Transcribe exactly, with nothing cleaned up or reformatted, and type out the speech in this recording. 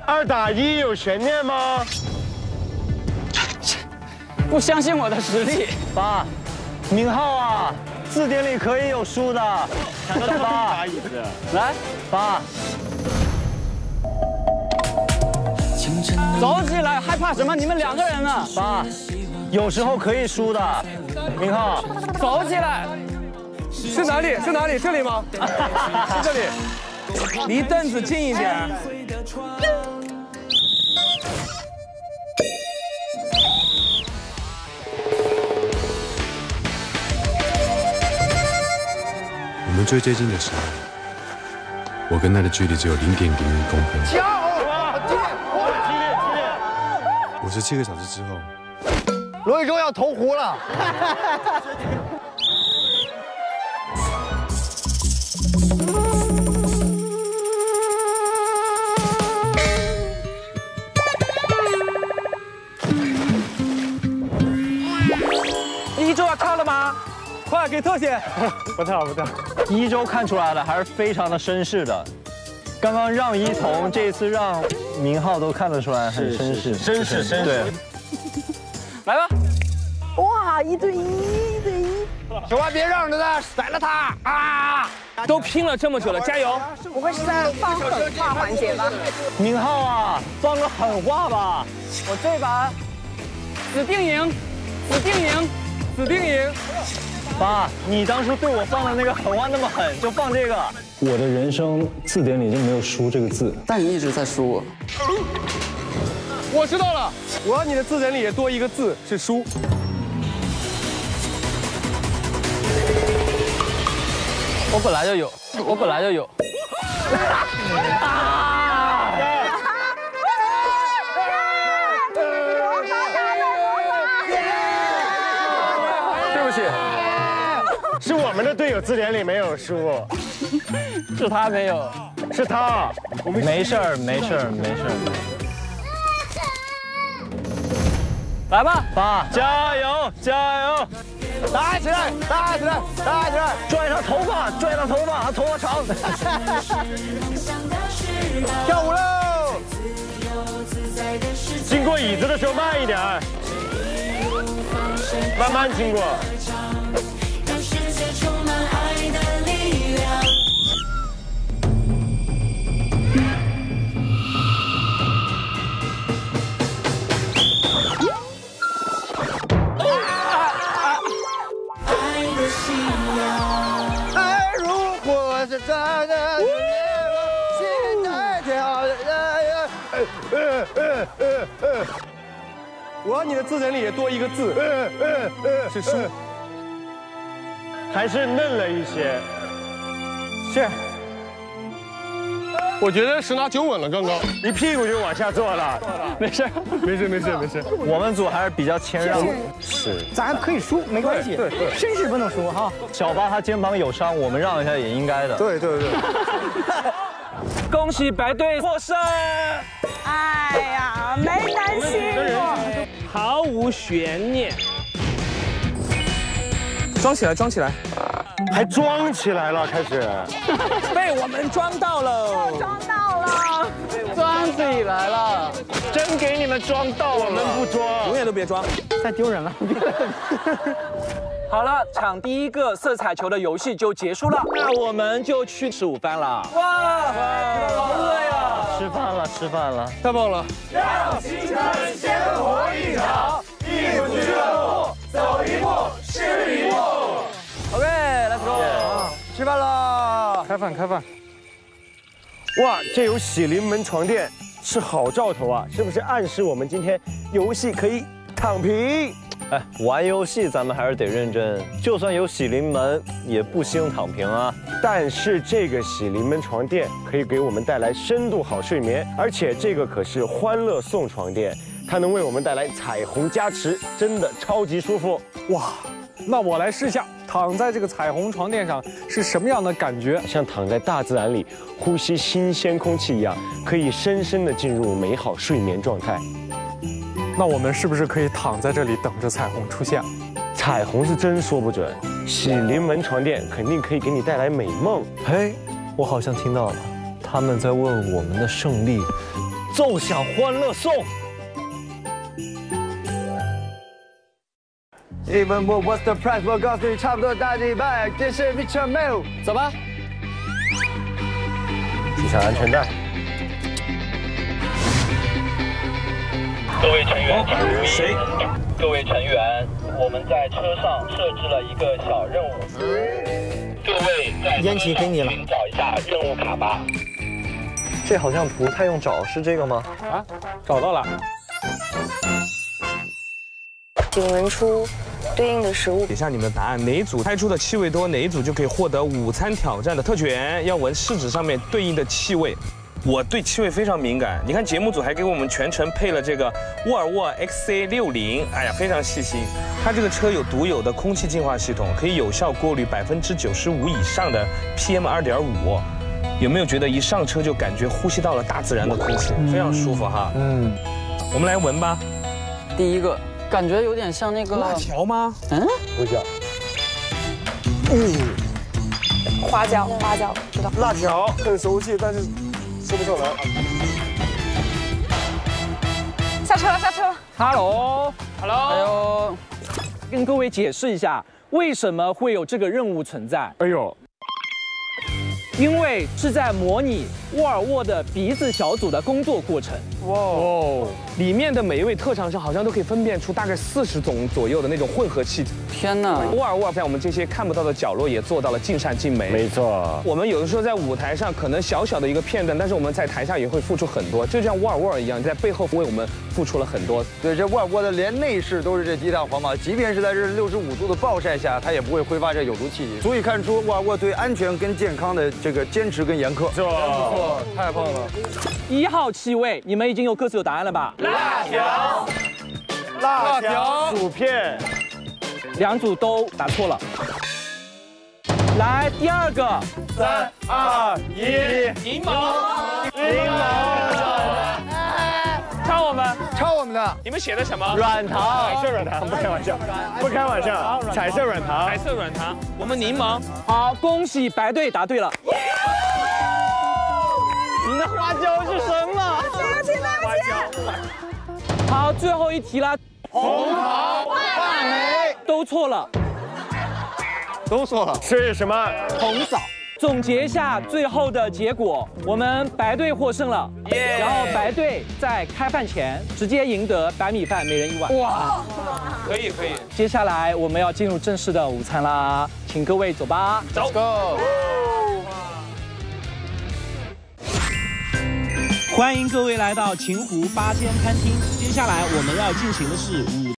二打一有悬念吗？ 不相信我的实力。 爸，明浩啊，字典里可以有输的。爸， 来， 爸， 走起来，害怕什么？你们两个人呢？ 爸，有时候可以输的。明浩， 走起来。 是哪里？是哪里？这里吗？是这里。离凳子近一点。 我们最接近的时候，我跟他的距离只有零点零一公分。 加油！激烈，激烈，激烈！ 五十七个小时之后， 罗宇洲要投壶了。 一周要看了吗？快给特写！ 不跳不跳。 一周看出来了，还是非常的绅士的。刚刚让一彤，这次让明浩都看得出来很绅士， 绅士绅士。 对， 来吧。 哇，一对一，一对一。 小万别让着他，甩了他啊！ 都拼了这么久了，加油！ 不会是在放狠话环节吧？ 明浩啊，放个狠话吧。 我这把死定赢，死定赢， 死定赢！ 爸，你当初对我放的那个狠话那么狠，就放这个。 我的人生字典里就没有“输”这个字， 但你一直在输我。 我知道了，我要你的字典里也多一个字是“输”。 我本来就有，我本来就有。 对不起，是我们的队友字典里没有输， 是他没有， 是他。我们没事儿，没事儿，没事儿。 来吧， 爸，加油，加油！ 打起来，打起来，打起来！ 拽上头发，拽上头发，他头发长。 跳舞喽！经过椅子的时候慢一点，慢慢经过。 我要你的字典里也多一个字是“输”， 还是嫩了一些。 是。我觉得十拿九稳了，刚刚一屁股就往下坐了。 没事， 没事没事没事。 我们组还是比较谦让的。 是， 咱可以输，没关系。 对对， 绅士不能输哈。 小八他肩膀有伤，我们让一下也应该的。 对对对。 恭喜白队获胜！ 哎呀，没担心我。 毫无悬念。装起来，装起来， 还装起来了，开始。 被我们装到了， 装到了， 装起来了， 真给你们装到了，我们不装， 永远都别装， 太丢人了。 好了，场第一个色彩球的游戏就结束了，那我们就去吃午饭了。哇，好饿呀！ 吃饭了，吃饭了， 太棒了！ 让青春鲜活一场，艺术俱乐部，走一步是一步。 OK，let's go， 吃饭了， 开饭开饭。 哇，这有喜临门床垫，是好兆头啊！是不是暗示我们今天游戏可以躺平？ 哎，玩游戏咱们还是得认真，就算有喜临门，也不兴躺平啊。 但是这个喜临门床垫可以给我们带来深度好睡眠，而且这个可是欢乐颂床垫，它能为我们带来彩虹加持，真的超级舒服。 哇，那我来试下躺在这个彩虹床垫上是什么样的感觉？ 像躺在大自然里，呼吸新鲜空气一样，可以深深的进入美好睡眠状态。 那我们是不是可以躺在这里等着彩虹出现？ 彩虹是真说不准，喜临门床垫肯定可以给你带来美梦。 嘿，我好像听到了，他们在问我们的胜利奏响欢乐颂。 你问我 What's the price？ 我告诉你，差不多大几百。这是 Richard Mille。 走吧。 系上安全带。 各位成员，请注意。谁？各位成员，我们在车上设置了一个小任务。各位在烟旗给你了， 寻找一下任务卡吧。 这好像不太用找，是这个吗？ 啊，找到了。 请闻出对应的食物。 写下你们的答案，哪一组猜出的气味多，哪一组就可以获得午餐挑战的特权。要闻试纸上面对应的气味。我对气味非常敏感，你看节目组还给我们全程配了这个沃尔沃 X C 六十，哎呀，非常细心。它这个车有独有的空气净化系统，可以有效过滤百分之九十五以上的 P M 二点五。有没有觉得一上车就感觉呼吸到了大自然的空气，非常舒服哈？嗯，我们来闻吧。 第一个感觉有点像那个辣条吗？ 嗯， 不叫。 嗯，花椒，花椒，知道。 辣条很熟悉，但是说不上来。 下车了，下车了。 Hello，Hello， 哎呦，跟各位解释一下，为什么会有这个任务存在？ 哎呦。 因为是在模拟沃尔沃的鼻子小组的工作过程。 哇哦！里面的每一位特长生好像都可以分辨出大概四十种左右的那种混合气体。 天哪！ 沃尔沃在我们这些看不到的角落也做到了尽善尽美。 没错。 我们有的时候在舞台上可能小小的一个片段，但是我们在台下也会付出很多，就像沃尔沃一样，在背后为我们付出了很多。 对，这沃尔沃的连内饰都是这低碳环保，即便是在这六十五度的暴晒下，它也不会挥发这有毒气体，足以看出沃尔沃对安全跟健康的这个坚持跟严苛。 是吧？ 不错，太棒了。 一号气味，你们已经有各自有答案了吧？ 辣条， 辣条，薯片， 两组都答错了。来，第二个， 三二一， 柠檬， 柠檬， 抄我们， 抄我们的， 你们写的什么？ 软糖，彩色软糖，不开玩笑，不开玩笑，彩色软糖， 彩色软糖，我们柠檬。 好，恭喜白队答对了。你的花椒是什么？ 对不起，对不起。 好，最后一题了。 红桃话梅， 都错了， 都错了，是什么？ 红枣。总结一下最后的结果，我们白队获胜了，然后白队在开饭前直接赢得白米饭，每人一碗。哇， 可以可以。 接下来我们要进入正式的午餐啦，请各位走吧。 走 ，Go。 欢迎各位来到秦湖八间餐厅，接下来我们要进行的是午